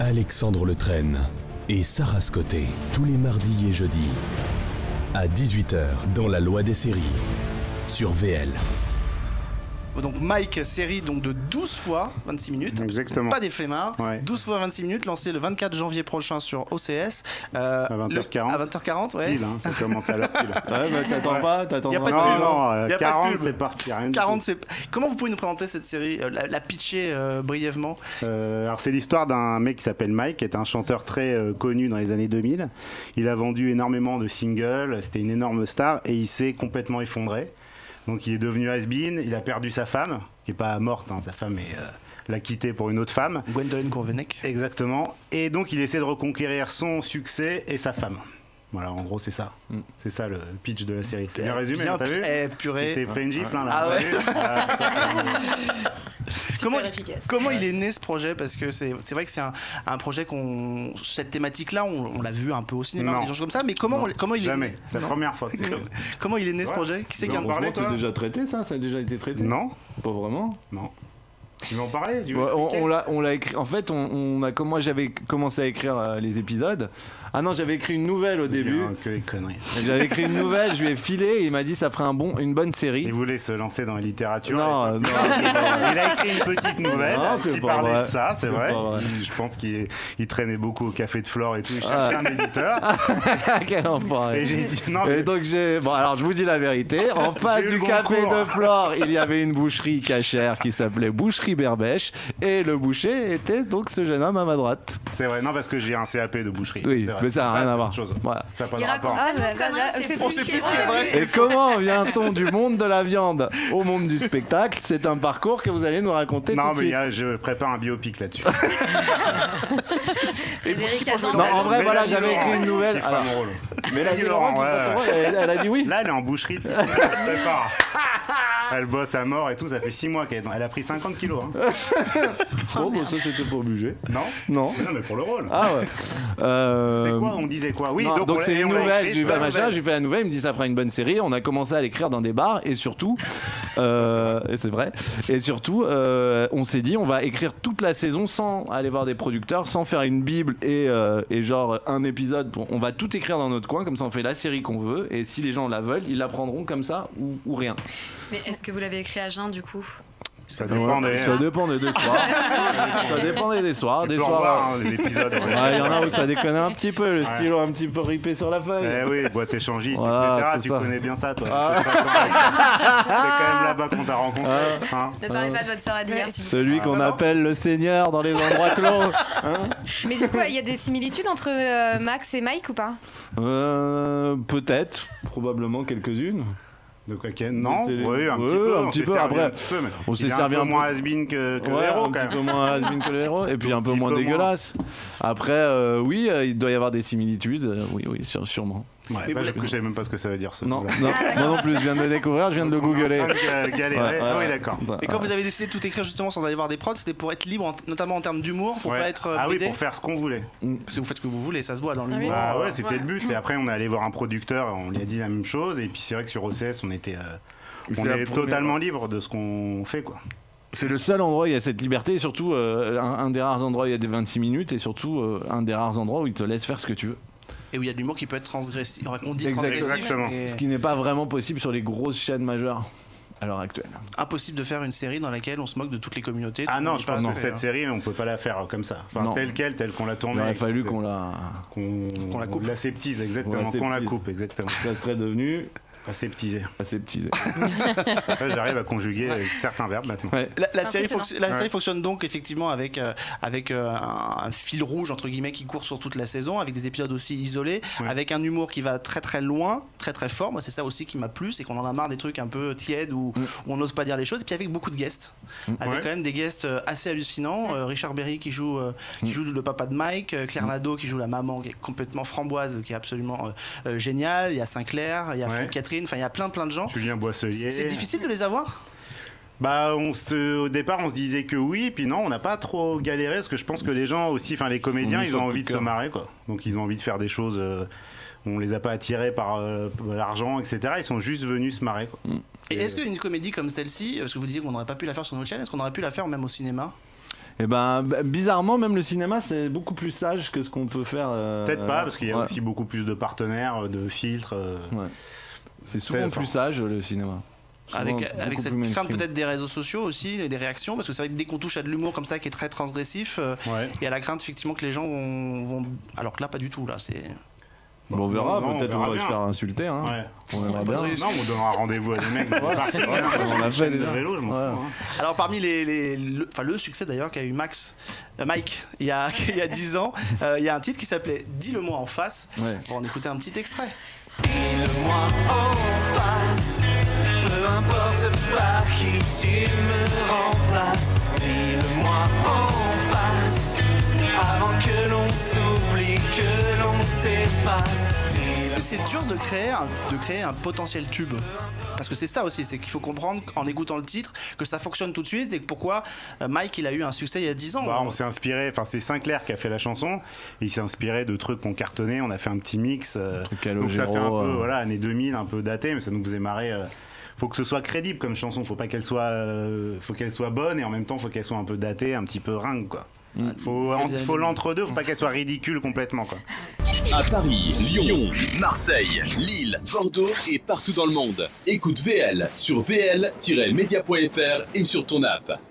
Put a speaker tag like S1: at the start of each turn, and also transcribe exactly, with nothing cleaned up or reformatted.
S1: Alexandre Letraine et Sarah Scotté, tous les mardis et jeudis, à dix-huit heures, dans La Loi des séries, sur V L.
S2: Donc Mike, série donc de douze fois vingt-six minutes.
S3: Exactement.
S2: Pas des flemmards.
S3: Ouais.
S2: douze fois vingt-six minutes, lancé le vingt-quatre janvier prochain sur O C S. Euh,
S3: à vingt heures quarante.
S2: Le, à vingt heures quarante, ouais.
S3: Pile, hein, ça commence à l'heure pile.
S4: Ouais, bah t'attends ouais. pas, t'attends
S2: y a
S4: pas.
S2: pas de
S3: non,
S2: pub,
S3: non,
S2: hein.
S3: euh,
S2: y a
S3: quarante,
S2: pas de pub.
S3: c'est parti. Rien
S2: quarante, c'est... Comment vous pouvez nous présenter cette série, euh, la, la pitcher euh, brièvement?
S3: euh, Alors, c'est l'histoire d'un mec qui s'appelle Mike, qui est un chanteur très euh, connu dans les années deux mille. Il a vendu énormément de singles, c'était une énorme star, et il s'est complètement effondré. Donc il est devenu has-been, il a perdu sa femme, qui n'est pas morte, hein, sa femme est, euh, l'a quitté pour une autre femme.
S2: Gwendoline Courvenec.
S3: Exactement. Et donc il essaie de reconquérir son succès et sa femme. Voilà, en gros c'est ça. Mm. C'est ça le pitch de la série. C'est bien résumé,
S2: bien
S3: t'as vu?
S2: Eh, purée.
S3: T'es pris une gifle, hein, là.
S2: Ah ouais.
S3: Ah,
S2: Comment, comment il est né ce projet? Parce que c'est, c'est vrai que c'est un, un projet qu'on. Cette thématique-là, on, on l'a vu un peu au cinéma,
S3: non.
S2: des gens comme ça, mais comment,
S3: non,
S2: comment il
S3: jamais.
S2: est né?
S3: C'est la première fois. C'est
S2: comment il est né ce
S3: ouais.
S2: projet? Qui c'est qui en
S4: parlait?
S2: toi?
S4: C'est déjà traité ça? Ça a déjà été traité?
S3: Non.
S4: Pas vraiment?
S3: Non. Tu veux en parler? Tu veux
S4: ouais, on, on, l'a, on l'a écrit. En fait, on, on a, moi j'avais commencé à écrire euh, les épisodes. Ah non, j'avais écrit une nouvelle au début.
S3: Bien, que les conneries.
S4: J'avais écrit une nouvelle, je lui ai filé et il m'a dit ça ferait un bon, une bonne série.
S3: Il voulait se lancer dans la littérature.
S4: Non, euh, non.
S3: Il a écrit une petite nouvelle non, qui parlait
S4: vrai.
S3: de ça, c'est, c'est vrai. vrai. Je pense qu'il il traînait beaucoup au café de Flore et tout. Il cherchait ah. un éditeur.
S4: Quel enfoiré.
S3: Et j'ai dit non. Mais...
S4: Et donc j'ai. Bon, alors je vous dis la vérité. En face du café de Flore, il y avait une boucherie cachère qui s'appelait Boucherie Berbèche. Et le boucher était donc ce jeune homme à ma droite.
S3: C'est vrai, non, parce que j'ai un C A P de boucherie.
S4: Oui, mais ça n'a rien à voir.
S3: Voilà. Ça n'a pas de rapport.
S5: Ah, là, là, là, c'est
S2: on sait plus ce qui est vrai.
S4: Et comment vient-on du monde de la viande au monde du spectacle? C'est un parcours que vous allez nous raconter
S3: non,
S4: tout de suite.
S3: Non, mais je prépare un biopic là-dessus.
S5: Frédéric Hazan.
S4: Non, en vrai, voilà, j'avais écrit une nouvelle.
S3: Alors, mon rôle.
S4: Mélanie Laurent, ouais. elle, elle a dit oui.
S3: Là, elle est en boucherie. Elle se prépare. Elle bosse à mort et tout, ça fait six mois qu'elle elle a pris cinquante kilos. Hein.
S4: Oh, bah ça c'était pour budget.
S3: Non
S4: Non.
S3: Mais non, mais pour le rôle.
S4: Ah ouais. Euh...
S3: C'est quoi? On disait quoi? Oui,
S4: non,
S3: donc,
S4: donc
S3: on
S4: c'est une
S3: on
S4: nouvelle. J'ai fait machin, j'ai fait la nouvelle, il me dit ça fera une bonne série. On a commencé à l'écrire dans des bars et surtout, euh, et c'est vrai, et surtout, euh, on s'est dit on va écrire toute la saison sans aller voir des producteurs, sans faire une bible et, euh, et genre un épisode. Pour, on va tout écrire dans notre coin, comme ça on fait la série qu'on veut et si les gens la veulent, ils la prendront comme ça ou, ou rien.
S5: Mais est-ce que vous l'avez écrit à jeun du coup?
S3: Ça dépend des...
S4: Ça dépend des soirs. Ça dépend des soirs. Des soirs.
S3: Voir, hein, des épisodes.
S4: Il ouais, y en a où ça déconne un petit peu, le ouais. stylo un petit peu ripé sur la feuille.
S3: Eh oui, boîte échangiste,
S4: voilà,
S3: et cetera. Tu
S4: ça.
S3: connais bien ça, toi. Ah. C'est quand même là-bas qu'on t'a rencontré.
S4: Ah.
S3: Hein.
S5: Ne parlez pas de votre sœur d'hier, s'il vous plaît.
S4: Celui qu'on ah, appelle le Seigneur dans les endroits clos. Hein.
S6: Mais du coup, il y a des similitudes entre euh, Max et Mike ou pas?
S4: euh, Peut-être, probablement quelques-unes.
S3: Donc, okay. Non,
S4: les...
S3: oui, un
S4: ouais,
S3: petit peu,
S4: un
S3: on
S4: petit
S3: s'est
S4: peu.
S3: servi
S4: Après,
S3: un petit peu, mais
S4: on s'est
S3: il est
S4: servi
S3: un peu
S4: un
S3: moins has-been que, que
S4: ouais,
S3: le héros,
S4: un
S3: quand
S4: petit
S3: même.
S4: peu moins has-been que le héros, et puis un peu moins dégueulasse. Après, euh, oui, euh, il doit y avoir des similitudes, euh, oui, oui, sûrement.
S3: Ouais, bah, je ne savais même pas ce que ça veut dire. Ce
S4: non, non, moi non plus, je viens de le découvrir, je viens de le googler.
S3: Galérer. Ouais, ah oui, d'accord.
S2: Et quand vous avez décidé de tout écrire justement sans aller voir des prods, c'était pour être libre, notamment en termes d'humour, pour
S3: ouais.
S2: pas être
S3: ah
S2: bridé.
S3: oui, pour faire ce qu'on voulait.
S2: Parce que vous faites ce que vous voulez, ça se voit dans l'humour.
S3: Ah oui. Bah ouais, c'était ouais. le but. Et après, on est allé voir un producteur, on lui a dit la même chose. Et puis c'est vrai que sur O C S, on était, euh, on est, est totalement libre de ce qu'on fait, quoi.
S4: C'est le seul endroit où il y a cette liberté, et surtout euh, un, un des rares endroits où il y a des vingt-six minutes, et surtout euh, un des rares endroits où il te laisse faire ce que tu veux.
S2: Et où il y a de l'humour qui peut être transgressif, on dit
S4: transgressif.
S3: Exactement.
S2: Et...
S4: Ce qui n'est pas vraiment possible sur les grosses chaînes majeures à l'heure actuelle.
S2: Impossible de faire une série dans laquelle on se moque de toutes les communautés.
S3: Ah non, je pense que cette
S2: hein.
S3: série, on peut pas la faire comme ça. Enfin,
S4: non.
S3: telle quelle, telle qu'on l'a tournée.
S4: Il aurait fallu qu'on la...
S3: Qu'on,
S2: qu'on la coupe.
S3: On l'aseptise, exactement. Qu'on la coupe, exactement.
S4: Ça serait devenu...
S3: Aseptisé.
S4: Aseptisé.
S3: Ouais, j'arrive à conjuguer ouais. certains verbes maintenant.
S4: Ouais.
S2: La, la, série, fonc- la
S3: ouais.
S2: série fonctionne donc effectivement avec, euh, avec euh, un, un fil rouge entre guillemets qui court sur toute la saison, avec des épisodes aussi isolés, ouais. avec un humour qui va très très loin, très très fort. Moi, c'est ça aussi qui m'a plu, c'est qu'on en a marre des trucs un peu tièdes où, mm. où on n'ose pas dire les choses. Et puis avec beaucoup de guests, mm. avec ouais. quand même des guests assez hallucinants. Euh, Richard Berry qui joue, euh, qui mm. joue le papa de Mike, euh, Claire mm. Nadeau qui joue la maman qui est complètement framboise, qui est absolument euh, euh, géniale. Il y a Sinclair, il y a ouais. Philippe Catherine, enfin il y a plein plein de gens.
S3: Julien Boisselier.
S2: C'est difficile de les avoir?
S3: Bah, on se, au départ, on se disait que oui, puis non, on n'a pas trop galéré, parce que je pense que les gens aussi, enfin les comédiens, ils ont envie de se marrer, quoi. Donc ils ont envie de faire des choses. Euh, on les a pas attirés par euh, l'argent, et cetera. Ils sont juste venus se marrer, quoi.
S2: Et est-ce qu'une comédie comme celle-ci, parce que vous disiez qu'on n'aurait pas pu la faire sur notre chaîne, est-ce qu'on aurait pu la faire même au cinéma?
S4: Et ben, bizarrement, même le cinéma, c'est beaucoup plus sage que ce qu'on peut faire. Euh,
S3: Peut-être pas, parce qu'il y a
S4: ouais.
S3: aussi beaucoup plus de partenaires, de filtres. Euh...
S4: Ouais. C'est souvent plus sage, le cinéma.
S2: Avec, avec cette crainte peut-être des réseaux sociaux aussi et des réactions, parce que c'est vrai que dès qu'on touche à de l'humour comme ça qui est très transgressif, euh,
S3: ouais.
S2: il y a la crainte effectivement que les gens vont, vont... alors que là pas du tout, là c'est...
S4: Bon, on verra, peut-être on, on va bien. se faire insulter. Hein.
S3: Ouais.
S4: On aimerait bien.
S3: Non, on donnera rendez-vous à des mecs.
S4: Ouais. Ouais, on l'a fait déjà.
S3: Vélo, je m'en
S2: ouais.
S3: fous, hein.
S2: Alors parmi les, les le, enfin le succès d'ailleurs qu'a eu Max, euh, Mike il y a il y a dix ans, euh, il y a un titre qui s'appelait Dis-le-moi en face.
S4: Ouais.
S2: Bon, on écoutait un petit extrait.
S7: Dis-le-moi en face, peu importe par qui tu me remplaces. Dis-le-moi en face, avant que l'on s'oublie, que l'on s'efface.
S2: Est-ce que c'est dur de créer un, de créer un potentiel tube? Parce que c'est ça aussi, c'est qu'il faut comprendre en écoutant le titre que ça fonctionne tout de suite et que pourquoi Mike il a eu un succès il y a dix ans.
S3: Bah, on s'est inspiré, enfin c'est Sinclair qui a fait la chanson, et il s'est inspiré de trucs qu'on cartonnait, on a fait un petit mix, euh, donc ça fait un peu euh... voilà, années deux mille, un peu daté, mais ça nous faisait marrer. Euh, faut que ce soit crédible comme chanson, faut pas qu'elle soit, euh, faut qu'elle soit bonne et en même temps faut qu'elle soit un peu datée, un petit peu ringue quoi. Mmh. Faut, en, faut l'entre-deux, faut pas qu'elle soit ridicule complètement quoi.
S1: À Paris, Lyon, Marseille, Lille, Bordeaux et partout dans le monde. Écoute V L sur v l tiret media point f r et sur ton app.